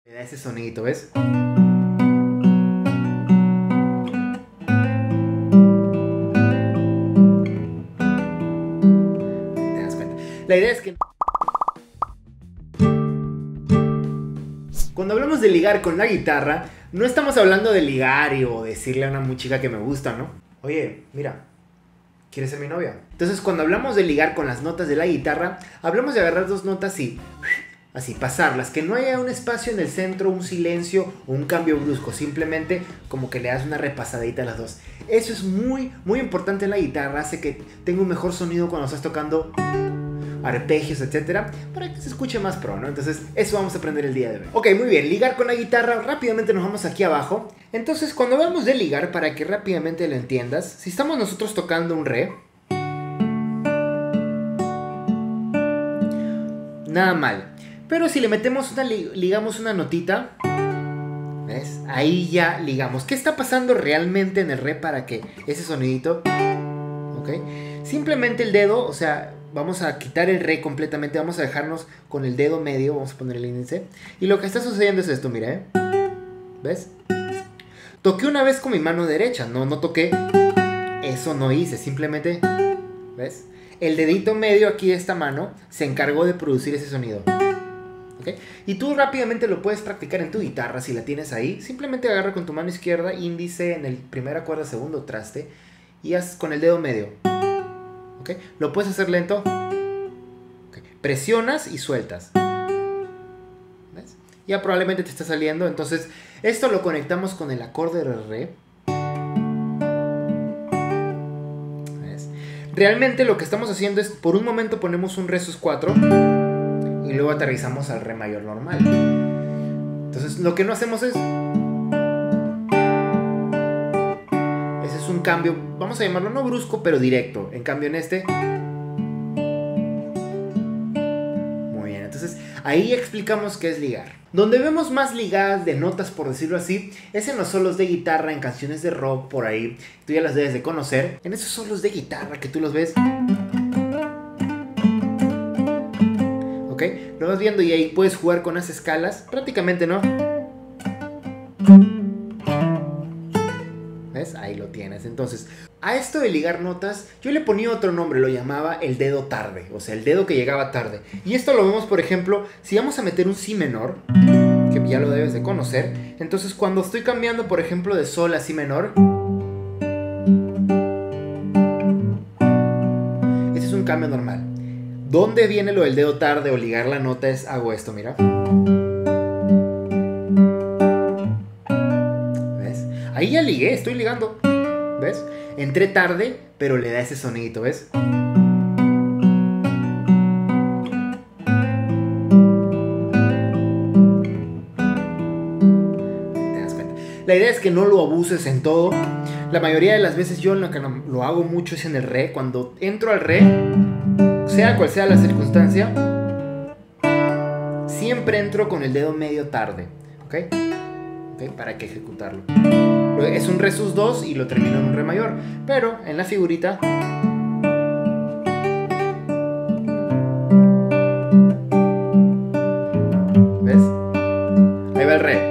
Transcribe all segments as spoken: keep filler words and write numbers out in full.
Le da ese sonidito, ¿ves? ¿Te das cuenta? La idea es que cuando hablamos de ligar con la guitarra, no estamos hablando de ligar y, o decirle a una muchacha que me gusta, ¿no? Oye, mira, ¿quieres ser mi novia? Entonces, cuando hablamos de ligar con las notas de la guitarra, hablamos de agarrar dos notas y así pasarlas, que no haya un espacio en el centro, un silencio o un cambio brusco, simplemente como que le das una repasadita a las dos. Eso es muy, muy importante en la guitarra, hace que tenga un mejor sonido cuando estás tocando arpegios, etcétera, para que se escuche más pro, ¿no? Entonces, eso vamos a aprender el día de hoy. Ok, muy bien, ligar con la guitarra, rápidamente nos vamos aquí abajo. Entonces, cuando hablamos de ligar, para que rápidamente lo entiendas, si estamos nosotros tocando un re, nada mal. Pero si le metemos una, ligamos una notita, ¿ves? Ahí ya ligamos. ¿Qué está pasando realmente en el re para que ese sonidito? ¿Ok? Simplemente el dedo, o sea, vamos a quitar el re completamente, vamos a dejarnos con el dedo medio, vamos a poner el índice. Y lo que está sucediendo es esto, mira, ¿eh? ¿Ves? Toqué una vez con mi mano derecha, no, no toqué, eso no hice, simplemente, ¿ves? El dedito medio aquí de esta mano se encargó de producir ese sonido. ¿Okay? Y tú rápidamente lo puedes practicar en tu guitarra si la tienes ahí. Simplemente agarra con tu mano izquierda, índice en el primer cuerda, segundo traste, y haz con el dedo medio. ¿Okay? Lo puedes hacer lento. ¿Okay? Presionas y sueltas. ¿Ves? Ya probablemente te está saliendo. Entonces esto lo conectamos con el acorde de re. ¿Ves? Realmente lo que estamos haciendo es, por un momento ponemos un re sus cuatro y luego aterrizamos al re mayor normal. Entonces lo que no hacemos es, ese es un cambio, vamos a llamarlo no brusco pero directo. En cambio en este, muy bien, entonces ahí explicamos qué es ligar. Donde vemos más ligadas de notas, por decirlo así, es en los solos de guitarra, en canciones de rock por ahí. Tú ya las debes de conocer. En esos solos de guitarra que tú los ves, ¿ok? Lo vas viendo y ahí puedes jugar con las escalas. Prácticamente, ¿no? ¿Ves? Ahí lo tienes. Entonces, a esto de ligar notas, yo le ponía otro nombre. Lo llamaba el dedo tarde. O sea, el dedo que llegaba tarde. Y esto lo vemos, por ejemplo, si vamos a meter un si menor, que ya lo debes de conocer. Entonces, cuando estoy cambiando, por ejemplo, de sol a si menor, ese es un cambio normal. ¿Dónde viene lo del dedo tarde o ligar la nota? Es, hago esto, mira. ¿Ves? Ahí ya ligué, estoy ligando. ¿Ves? Entré tarde, pero le da ese sonidito, ¿ves? ¿Te das cuenta? La idea es que no lo abuses en todo. La mayoría de las veces yo lo que lo hago mucho es en el re. Cuando entro al re, sea cual sea la circunstancia, siempre entro con el dedo medio tarde, ¿ok? ¿Okay? Para que ejecutarlo. Es un re sus dos y lo termino en un re mayor, pero en la figurita ¿ves? Ahí va el re.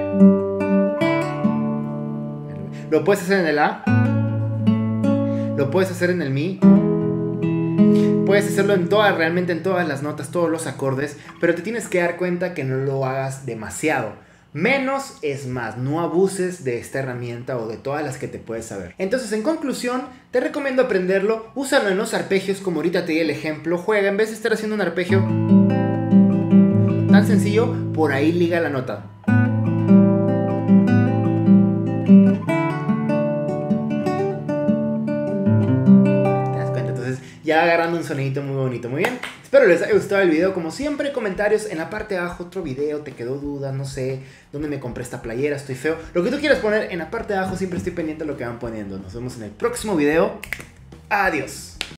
Lo puedes hacer en el A, lo puedes hacer en el mi. Puedes hacerlo en todas, realmente en todas las notas, todos los acordes, pero te tienes que dar cuenta que no lo hagas demasiado. Menos es más, no abuses de esta herramienta o de todas las que te puedes saber. Entonces, en conclusión, te recomiendo aprenderlo, úsalo en los arpegios como ahorita te di el ejemplo, juega, en vez de estar haciendo un arpegio tan sencillo, por ahí liga la nota. Ya agarrando un sonidito muy bonito, muy bien. Espero les haya gustado el video, como siempre, comentarios en la parte de abajo, otro video, te quedó duda, no sé, dónde me compré esta playera, estoy feo. Lo que tú quieras poner en la parte de abajo, siempre estoy pendiente de lo que van poniendo. Nos vemos en el próximo video. Adiós.